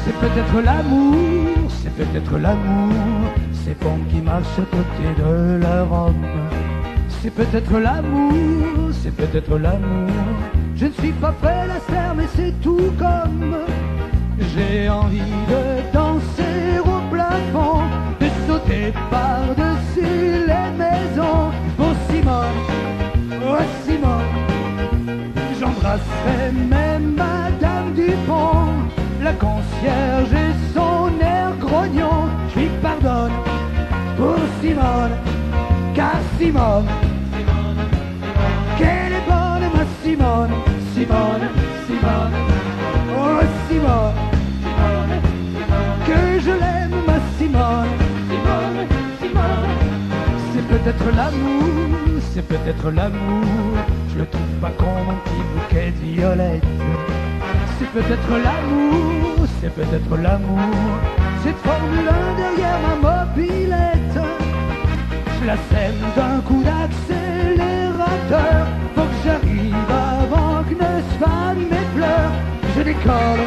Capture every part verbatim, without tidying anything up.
C'est peut-être l'amour, c'est peut-être l'amour, ces ponts qui marchent à côté de la Rome. C'est peut-être l'amour, c'est peut-être l'amour. Je ne suis pas prêt à faire, mais c'est tout comme. J'ai envie de danser au plafond, de sauter par-dessus les maisons. Pour Simone, oh Simone, j'embrasserai même Madame Dupont, la concierge et son air grognon. Je lui pardonne pour Simone, car Simone, qu'elle est bonne ma Simone, Simone, Simone, oh Simone, que je l'aime ma Simone, Simone, Simone. C'est peut-être l'amour, c'est peut-être l'amour, je le trouve pas con mon petit bouquet de violettes. C'est peut-être l'amour, c'est peut-être l'amour, cette Formule un derrière ma mobilette. Je la sème d'un coup d'accélérateur, faut que j'arrive avant que ne se fanent mes pleurs. Je décolle,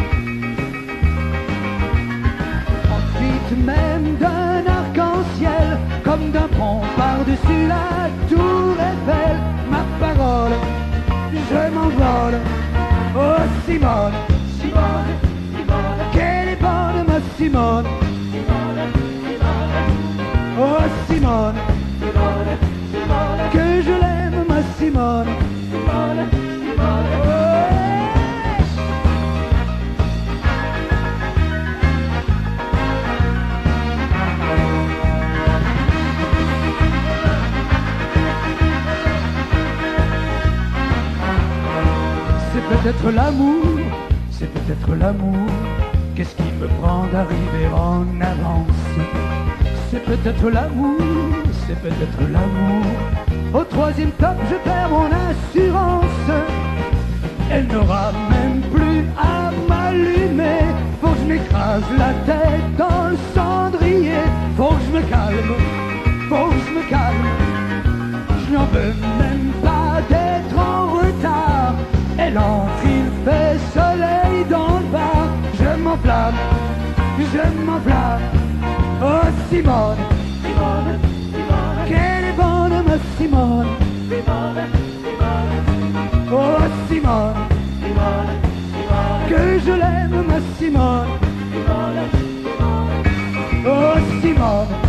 profite même d'un arc-en-ciel, comme d'un pont par-dessus la tour Eiffel. Ma parole, je m'envole, oh Simone, Simone, Simone, qu'elle est bonne ma Simone, Simone, Simone, oh Simone, Simone, Simone, que je l'aime ma Simone, Simone, Simone, oh. C'est peut-être l'amour, c'est peut-être l'amour, qu'est-ce qui me prend d'arriver en avance? C'est peut-être l'amour, c'est peut-être l'amour, au troisième top je perds mon assurance. Elle n'aura même plus à m'allumer, faut que je m'écrase la tête dans le cendrier. Faut que je me calme, faut que je me calme, je n'en veux même pas d'être en retard. Elle entre, il fait soleil dans le bar. Je m'enflamme, je m'enflamme, oh Simone, Simone, Simone, qu'elle est bonne ma Simone, Simone, Simone, oh Simone, Simone, Simone, que je l'aime ma Simone, Simone, Simone, oh Simone.